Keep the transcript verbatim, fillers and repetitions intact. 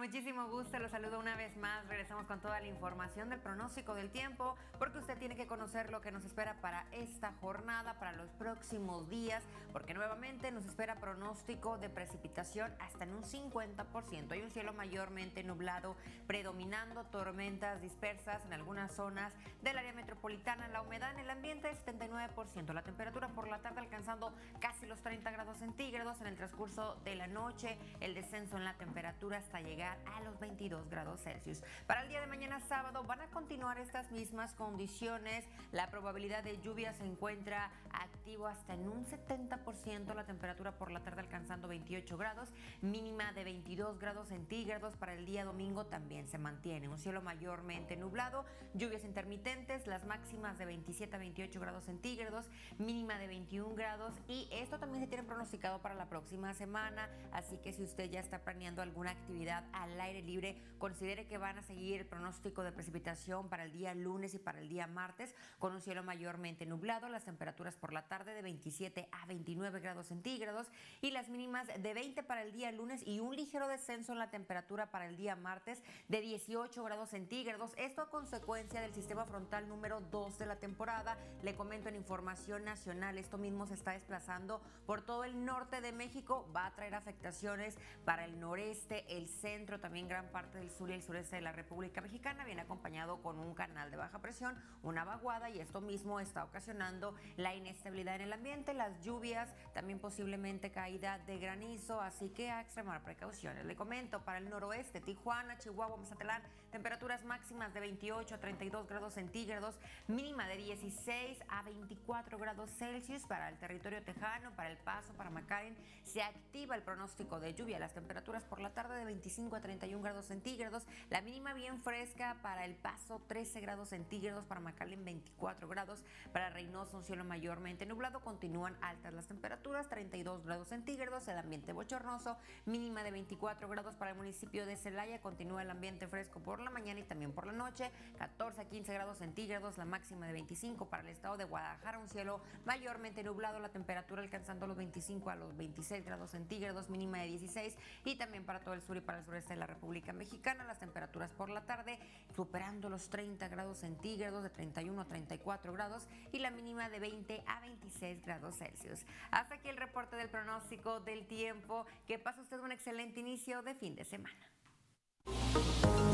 muchísimo gusto, los saludo una vez más. Regresamos con toda la información del pronóstico del tiempo, porque usted tiene que conocer lo que nos espera para esta jornada, para los próximos días, porque nuevamente nos espera pronóstico de precipitación hasta en un cincuenta por ciento. Hay un cielo mayormente nublado, predominando tormentas dispersas en algunas zonas del área metropolitana. La humedad en el ambiente es setenta y nueve por ciento. La temperatura por la tarde alcanzando casi los treinta grados centígrados. En el transcurso de la noche, el descenso en la temperatura hasta llegar a los veintidós grados Celsius. Para el día de mañana sábado van a continuar estas mismas condiciones. La probabilidad de lluvia se encuentra activo hasta en un setenta por ciento. La temperatura por la tarde alcanzando veintiocho grados, mínima de veintidós grados centígrados. Para el día domingo también se mantiene un cielo mayormente nublado, lluvias intermitentes, las máximas de veintisiete a veintiocho grados centígrados, mínima de veintiún grados, y esto también se tiene pronosticado para la próxima semana. Así que si usted ya está planeando alguna actividad al aire libre, considere que van a seguir el pronóstico de precipitación para el día lunes y para el día martes, con un cielo mayormente nublado, las temperaturas por la tarde de veintisiete a veintinueve grados centígrados y las mínimas de veinte para el día lunes, y un ligero descenso en la temperatura para el día martes de dieciocho grados centígrados. Esto a consecuencia del sistema frontal número dos de la temporada. Le comento en información nacional, esto mismo se está desplazando por todo el norte de México, va a traer afectaciones para el noreste, el centro, también gran parte del sur y el sureste de la República Mexicana. Viene acompañado con un canal de baja presión, una vaguada, y esto mismo está ocasionando la inestabilidad en el ambiente, las lluvias, también posiblemente caída de granizo, así que a extremar precauciones. Le comento, para el noroeste, Tijuana, Chihuahua, Mazatlán, temperaturas máximas de veintiocho a treinta y dos grados centígrados, mínima de dieciséis a veinticuatro grados Celsius. Para el territorio tejano, para El Paso, para McAllen, se activa el pronóstico de lluvia. Las temperaturas por la tarde de veinticinco a treinta y un grados centígrados, la mínima bien fresca para El Paso, trece grados centígrados, para McAllen veinticuatro grados, para Reynosa un cielo mayormente nublado, continúan altas las temperaturas, treinta y dos grados centígrados, el ambiente bochornoso, mínima de veinticuatro grados. Para el municipio de Celaya continúa el ambiente fresco por la mañana y también por la noche, catorce a quince grados centígrados, la máxima de veinticinco. Para el estado de Guadalajara un cielo mayormente nublado, la temperatura alcanzando los veinticinco a los veintiséis grados centígrados, mínima de dieciséis, y también para todo el sur y para el sureste de la República Mexicana, las temperaturas por la tarde superando los treinta grados centígrados, de treinta y uno a treinta y cuatro grados, y la mínima de veinte a veintiséis grados Celsius. Hasta aquí el reporte del pronóstico del tiempo. Que pase usted un excelente inicio de fin de semana.